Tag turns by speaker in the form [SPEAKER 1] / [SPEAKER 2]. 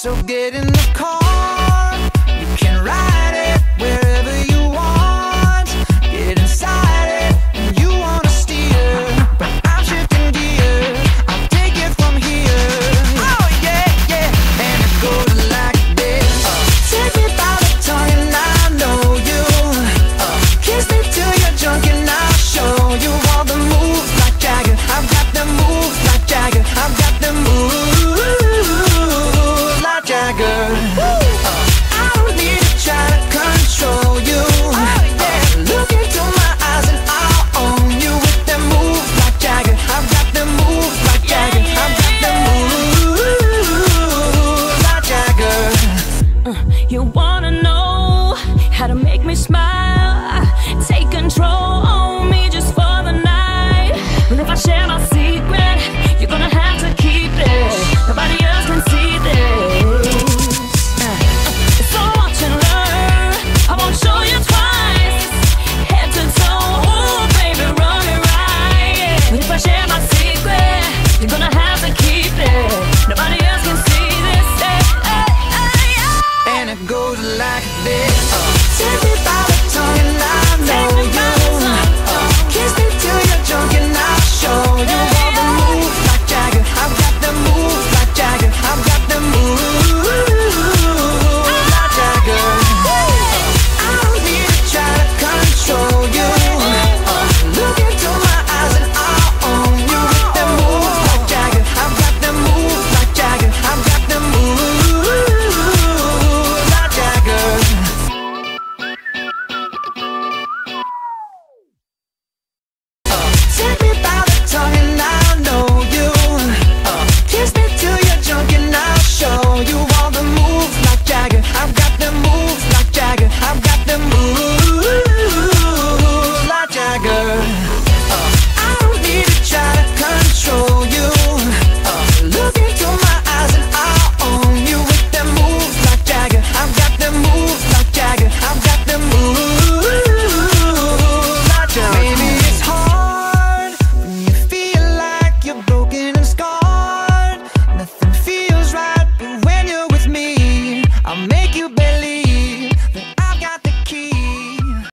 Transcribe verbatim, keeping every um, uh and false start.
[SPEAKER 1] So get in the car, you can ride it wherever you want. Get inside it, and you wanna steer, but I'm shifting gears, I'll take it from here. Oh yeah, yeah, and it goes like this. uh, Take me by the tongue and I know you. uh, Kiss me till you're drunk and I'll show you all the moves like Jagger. I've got the moves like Jagger. I've got the moves like Jagger. uh, I don't need to try to control you. oh, yeah. Look into my eyes and I'll own you with them moves like Jagger. I've got the moves like Jagger. I've got the moves like Jagger.
[SPEAKER 2] You wanna know how to make me smile?